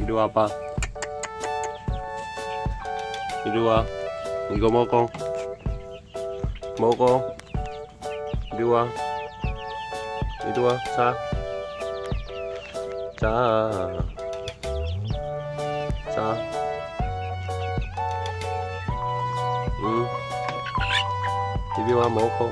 이리 와봐. 이리 와. 이거 먹어. 먹어. 이리 와. 이리 와. 자. 자. 자. 응. 이리 와 먹어.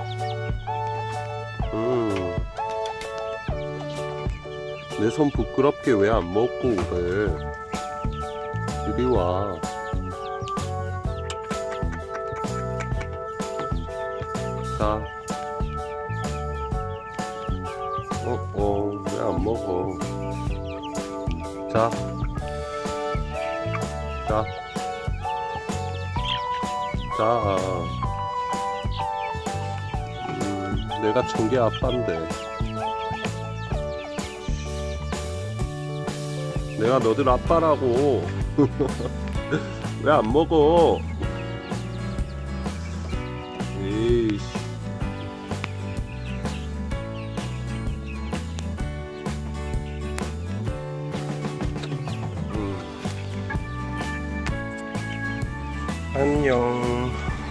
내 손 부끄럽게 왜 안 먹고 그래. 이리 와. 자. 왜 안 먹어. 자. 자. 자. 내가 청개 아빠인데. 내가 너들 아빠라고. 왜 안 먹어? 에이씨. 안녕.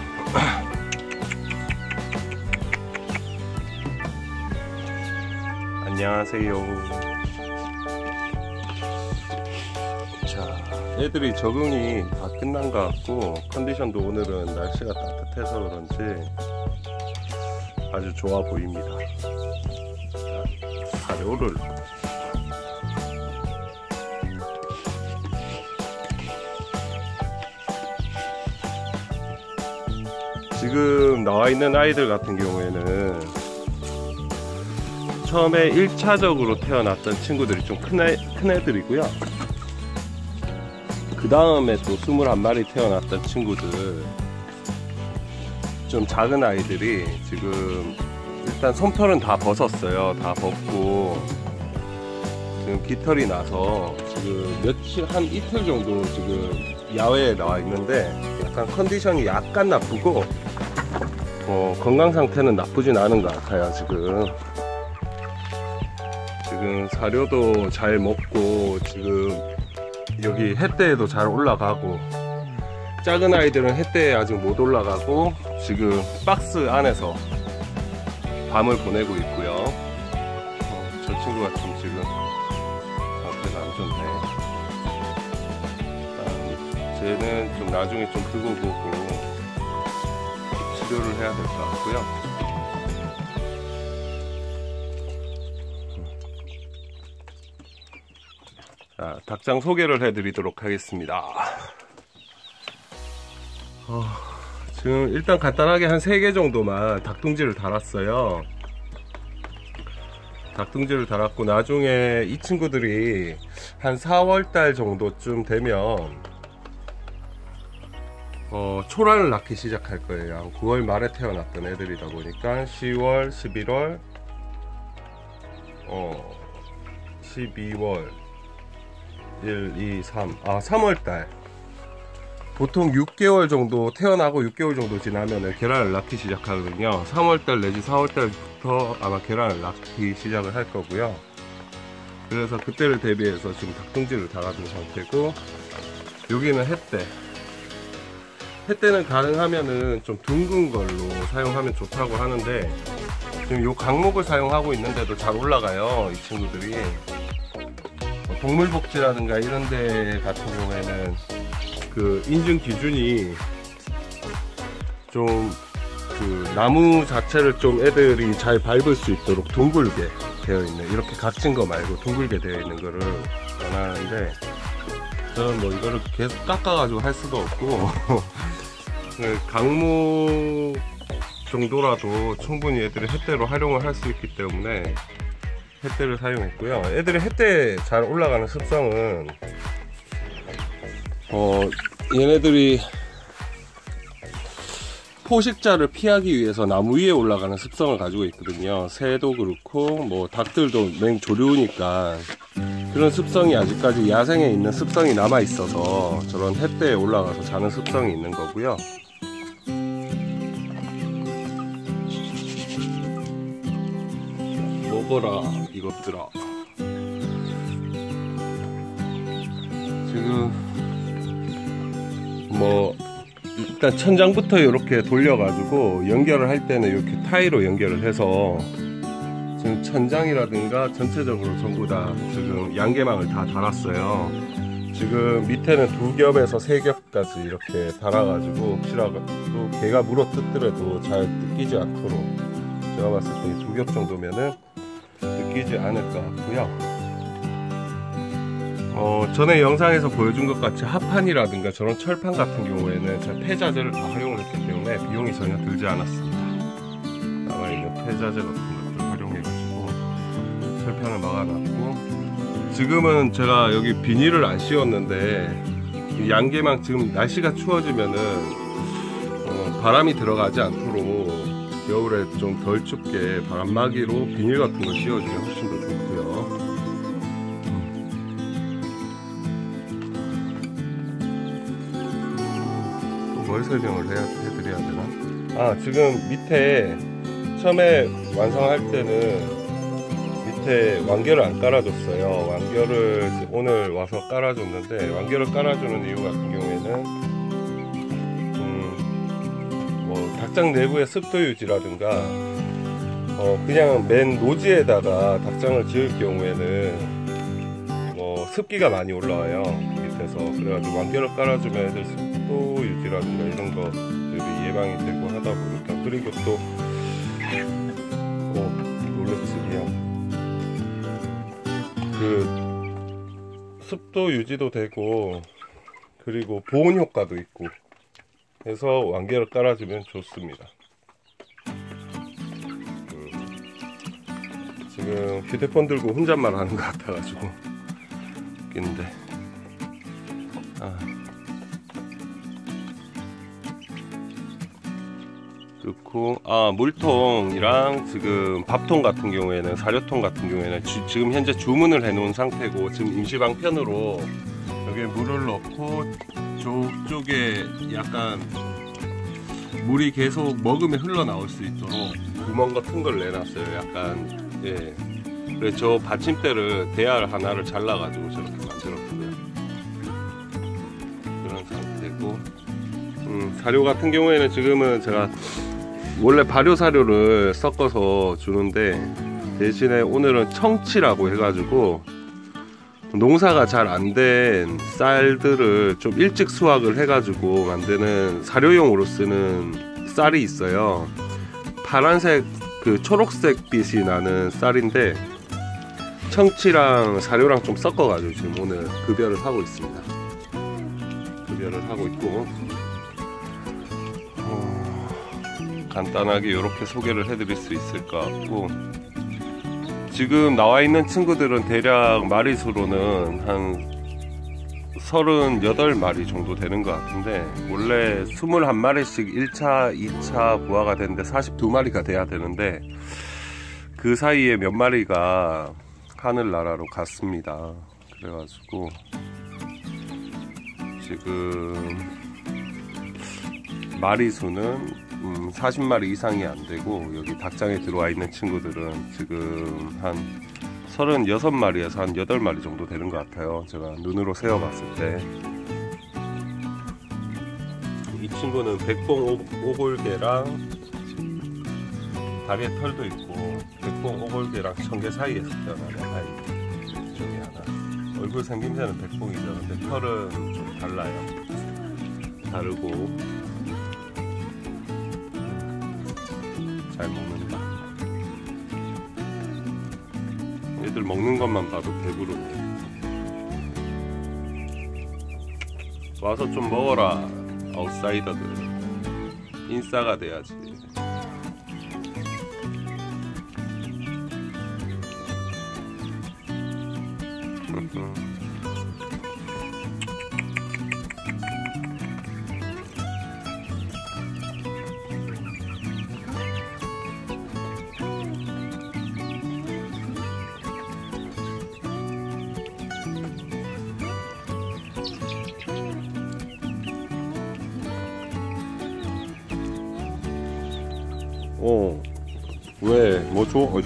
안녕하세요. 자, 애들이 적응이 다 끝난 것 같고, 컨디션도 오늘은 날씨가 따뜻해서 그런지 아주 좋아 보입니다. 자, 사료를 지금 나와 있는 아이들 같은 경우에는 처음에 1차적으로 태어났던 친구들이 좀 큰 애들이고요. 그 다음에 또 21마리 태어났던 친구들, 좀 작은 아이들이 지금 일단 솜털은 다 벗었어요. 다 벗고 지금 깃털이 나서 지금 며칠, 한 이틀 정도 지금 야외에 나와 있는데 약간 컨디션이 약간 나쁘고 건강 상태는 나쁘진 않은 것 같아요. 지금 사료도 잘 먹고 지금 여기 햇대에도 잘 올라가고, 작은 아이들은 햇대에 아직 못 올라가고 지금 박스 안에서 밤을 보내고 있고요. 저 친구가 좀 지금 상태가 안 좋네. 쟤는 좀 나중에 좀 두고 보고 치료를 해야 될 것 같고요. 자, 닭장 소개를 해드리도록 하겠습니다. 지금 일단 간단하게 한 3개 정도만 닭둥지를 달았어요. 닭둥지를 달았고, 나중에 이 친구들이 한 4월달 정도쯤 되면 초란을 낳기 시작할 거예요. 한 9월 말에 태어났던 애들이다 보니까 10월, 11월, 12월, 1, 2, 3, 3월달. 보통 6개월 정도 태어나고 6개월 정도 지나면 계란을 낳기 시작하거든요. 3월달 내지 4월달부터 아마 계란을 낳기 시작을 할 거고요. 그래서 그때를 대비해서 지금 닭둥지를 달아둔 상태고, 여기는 햇대는 가능하면은 좀 둥근 걸로 사용하면 좋다고 하는데, 지금 요 강목을 사용하고 있는데도 잘 올라가요, 이 친구들이. 동물복지라든가 이런 데 같은 경우에는 그 인증 기준이 좀 나무 자체를 좀 애들이 잘 밟을 수 있도록 둥글게 되어 있는, 이렇게 갇힌 거 말고 둥글게 되어 있는 거를 원하는데, 저는 뭐 이거를 계속 깎아가지고 할 수도 없고 강목 정도라도 충분히 애들이 햇대로 활용을 할 수 있기 때문에 햇대를 사용했고요. 애들이 햇대에 잘 올라가는 습성은 얘네들이 포식자를 피하기 위해서 나무 위에 올라가는 습성을 가지고 있거든요. 새도 그렇고 뭐 닭들도 맹조류니까 그런 습성이 아직까지 야생에 있는 습성이 남아 있어서 저런 햇대에 올라가서 자는 습성이 있는 거고요. 먹어라 이것들아. 지금 뭐 일단 천장부터 이렇게 돌려가지고 연결을 할 때는 이렇게 타이로 연결을 해서 지금 천장이라든가 전체적으로 전부 다 지금 양계망을 다 달았어요. 지금 밑에는 2겹에서 3겹까지 이렇게 달아가지고 혹시라도 개가 물어뜯더라도 잘 뜯기지 않도록 제가 봤을 때 2겹 정도면은 뜯기지 않을 것 같고요. 전에 영상에서 보여준 것 같이 합판이라든가 저런 철판 같은 경우에는 제가 폐자재를 다 활용을 했기 때문에 비용이 전혀 들지 않았습니다. 남아있는 폐자재 같은 것들 활용해가지고 철판을 막아놨고, 지금은 제가 여기 비닐을 안 씌웠는데 양계망 지금 날씨가 추워지면은 바람이 들어가지 않도록 겨울에 좀 덜 춥게 바람막이로 비닐 같은 걸 씌워주면 훨씬 더 좋고요. 뭘 설명을 해드려야 되나? 지금 밑에 처음에 완성할 때는 밑에 완결을 안 깔아줬어요. 완결을 오늘 와서 깔아줬는데, 완결을 깔아주는 이유 같은 경우에는 뭐 닭장 내부의 습도 유지라든가 그냥 맨 노지에다가 닭장을 지을 경우에는 뭐 습기가 많이 올라와요, 밑에서. 그래가지고 완결을 깔아주면 애들 습도 유지라든가 이런 것들이 예방이 되고 하다 보니까, 그리고 또 놀랬지 그냥 그 습도 유지도 되고 그리고 보온 효과도 있고 해서 완결을 깔아주면 좋습니다. 지금 휴대폰 들고 혼잣말 하는 것 같아가지고 웃긴데, 그렇고 물통이랑 지금 밥통 같은 경우에는, 사료통 같은 경우에는 지금 현재 주문을 해 놓은 상태고, 지금 임시방편으로 여기에 물을 넣고 저쪽에 약간 물이 계속 먹으면 흘러나올 수 있도록 구멍 같은 걸 내놨어요. 약간 그래서 저 받침대를 대야 하나를 잘라가지고 저렇게 만들었고요. 그런 상태고, 사료 같은 경우에는 지금은 제가 원래 발효 사료를 섞어서 주는데, 대신에 오늘은 청치라고 해가지고 농사가 잘 안 된 쌀들을 좀 일찍 수확을 해가지고 만드는 사료용으로 쓰는 쌀이 있어요. 파란색 그 초록색 빛이 나는 쌀인데, 청치랑 사료랑 좀 섞어가지고 지금 오늘 급여를 하고 있습니다. 급여를 하고 있고, 간단하게 이렇게 소개를 해드릴 수 있을 것 같고, 지금 나와 있는 친구들은 대략 마리수로는 한 38마리 정도 되는 것 같은데, 원래 21마리씩 1차, 2차 부화가 되는데 42마리가 돼야 되는데, 그 사이에 몇 마리가 하늘나라로 갔습니다. 그래가지고 지금 마리수는 40마리 이상이 안 되고, 여기 닭장에 들어와 있는 친구들은 지금 한 36마리에서 한 8마리 정도 되는 것 같아요. 제가 눈으로 세어봤을 때. 이 친구는 백봉 오골개랑 다리에 털도 있고, 백봉 오골개랑 청개 사이에서 태어나는 아이 중에 하나. 얼굴 생김새는 백봉이죠. 근데 털은 좀 달라요. 다르고 잘 먹는다. 얘들 먹는 것만 봐도 배부르네. 와서 좀 먹어라, 아웃사이더들. 인싸가 돼야지. 왜? 뭐 줘? 어이씨.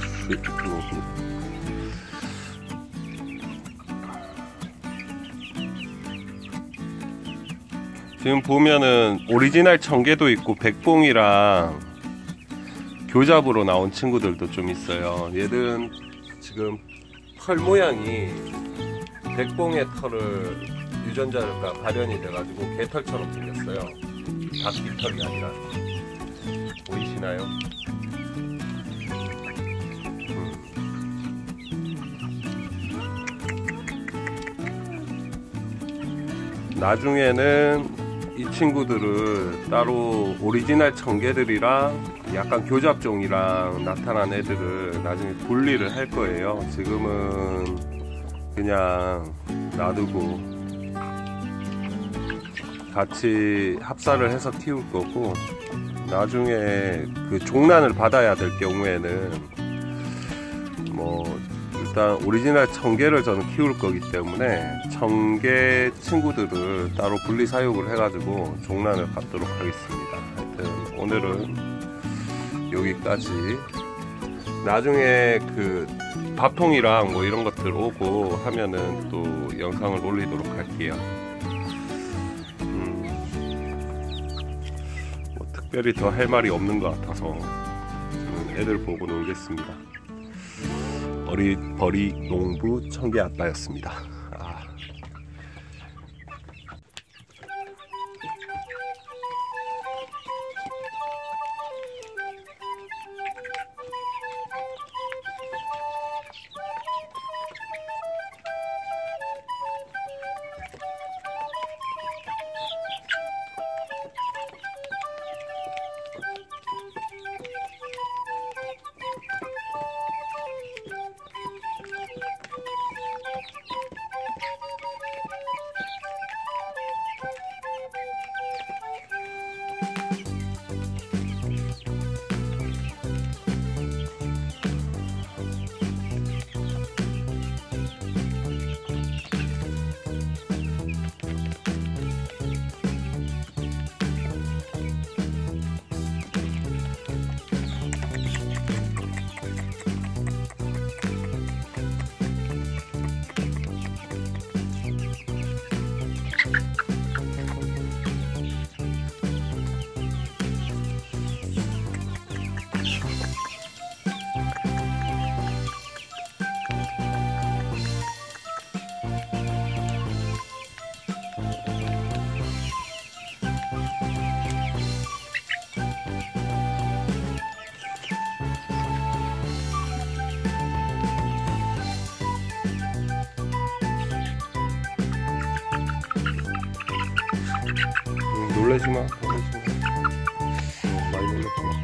지금 보면은 오리지널 청개도 있고 백봉이랑 교잡으로 나온 친구들도 좀 있어요. 얘는 지금 털 모양이 백봉의 털을 유전자가 발현이 돼가지고 개털처럼 생겼어요. 닭깃털이 아니라. 보이시나요? 나중에는 이 친구들을 따로 오리지널 청개들이랑 약간 교잡종이랑 나타난 애들을 나중에 분리를 할 거예요. 지금은 그냥 놔두고 같이 합사를 해서 키울 거고, 나중에 그 종란을 받아야 될 경우에는 뭐 일단 오리지널 청개를 저는 키울 거기 때문에 청개 친구들을 따로 분리 사육을 해가지고 종란을 받도록 하겠습니다. 하여튼 오늘은 여기까지. 나중에 그 밥통이랑 뭐 이런 것들 오고 하면은 또 영상을 올리도록 할게요. 뭐 특별히 더 할 말이 없는 것 같아서 애들 보고 놀겠습니다. 버리 농부 청개 아빠였습니다. 놀라지마. 많이 놀랐구나.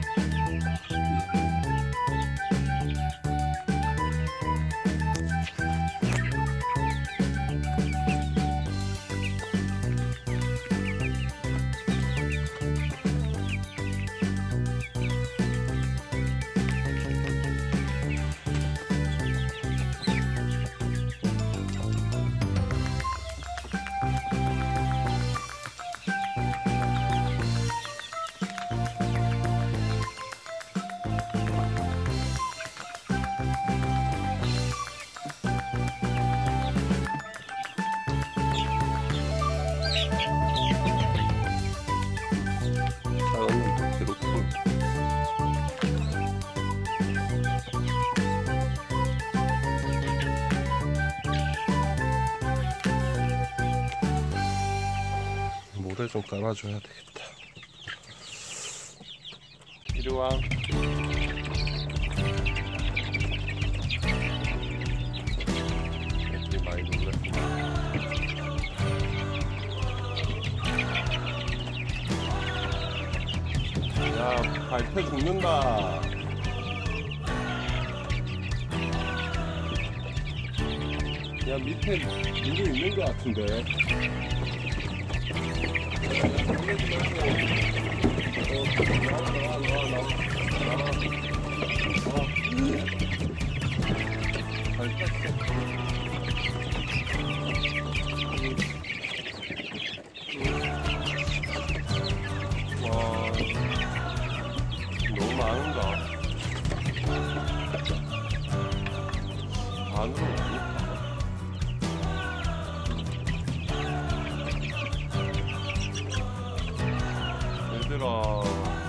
모래 좀 깔아줘야 되겠다. 이리 와. 애들이 많이 놀랐구나. 야, 발표 죽는다. 야, 밑에 물이 있는 것 같은데. 와, 너무 많은가? 반으로 많이. 얘들아.